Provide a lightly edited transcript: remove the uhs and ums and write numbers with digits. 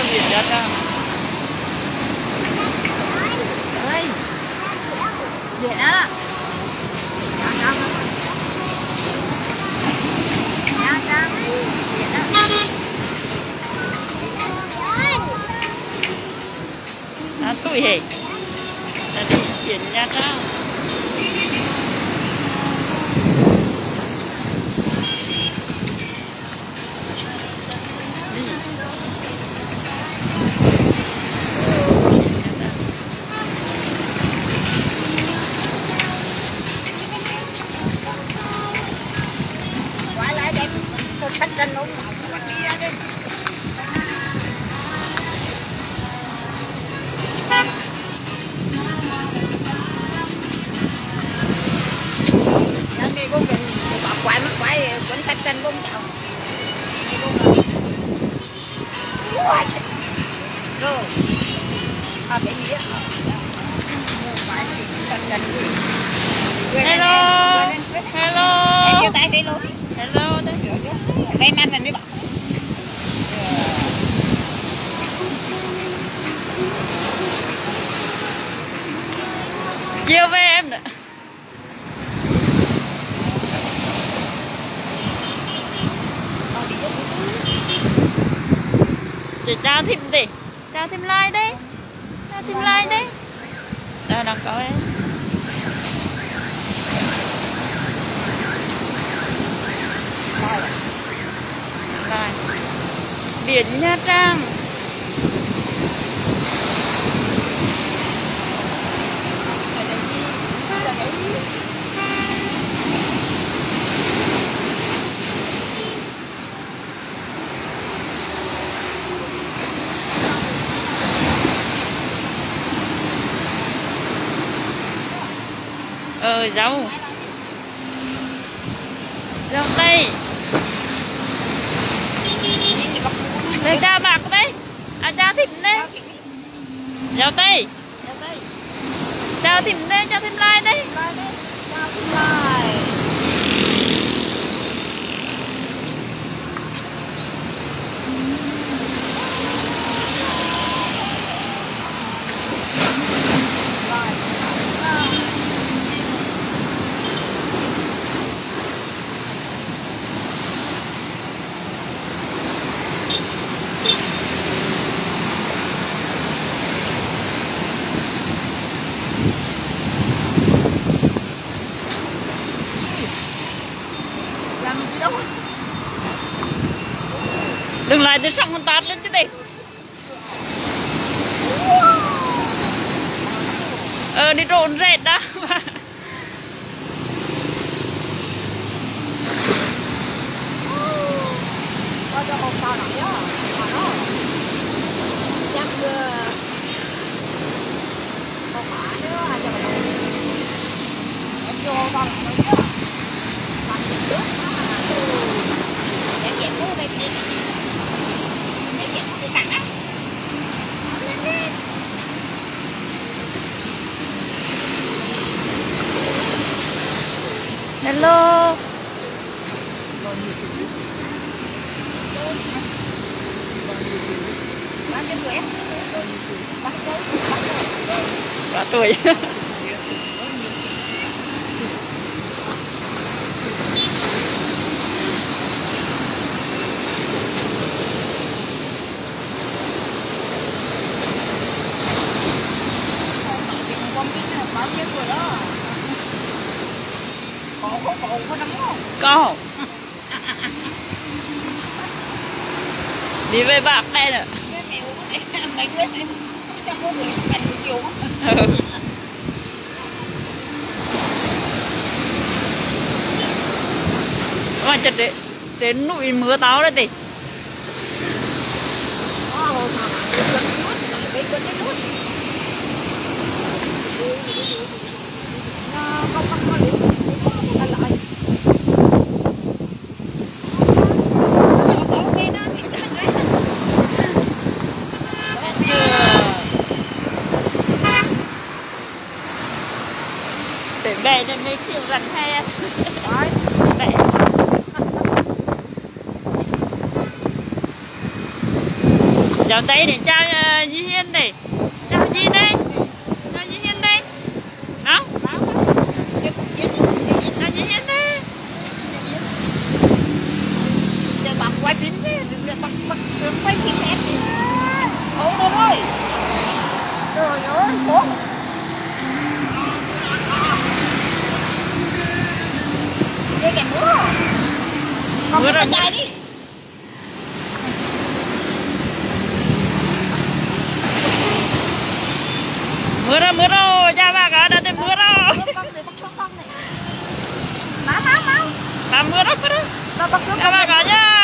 Biển Nha Trang. Ơi, biển đó. Nha Trang, biển đó. Tụi hề. Là đi biển Nha Trang. Quay lại đẹp, tôi xách trên luôn, không đi ra đi. Đang đi con mình bỏ quay mất quay vẫn xách trên luôn chào. Rồi, cái gì á? Hello. Hello. Em giơ tay đi luôn. Hello đấy. Em ăn mình đi bạn. Chiều về em nữa. Chị chào thêm đi. Chào thêm like đấy. Chào thêm like đấy. Đây đang có đấy. Đây. Biển Nha Trang. Rau. Rau tây. Đây cha bạc đấy. À cha thịt đấy. Rau tây. Cha thịt đấy, cha thịt lai đấy. Đừng lại từ sông con tát lên chứ đi. Đi trộn rệt đó. Có cho hộp sao nặng đó. Đó. Chắc con mã nữa ai cho mình. Em vô con nữa chứ. Con trước. Em dẹp vô đây đi. Em dẹp vô cạnh á. Hello. Ba tuổi. Có. Đi về bạc đây nữa. Mày quên em cho cô người anh chịu. Mà chật đấy, đến núi mưa táo đấy thì. Để bè nên mấy kiểu rắn hay bè. Chào tay để chào Di Hiên đây. Chào Di đây. Chào Di Hiên đây. Đó. Chào Di Hiên đây. Giờ bọc quay phim thế, bật quay phim hết. Ôi bố ơi. Trời ơi, bố. Đây kẻ mưa. Con mưa chạy đi. Mưa rồi, chào bà cả, đã tìm mưa rồi. Máu. Làm mưa đó. Nó bắt Chào bà cả nha.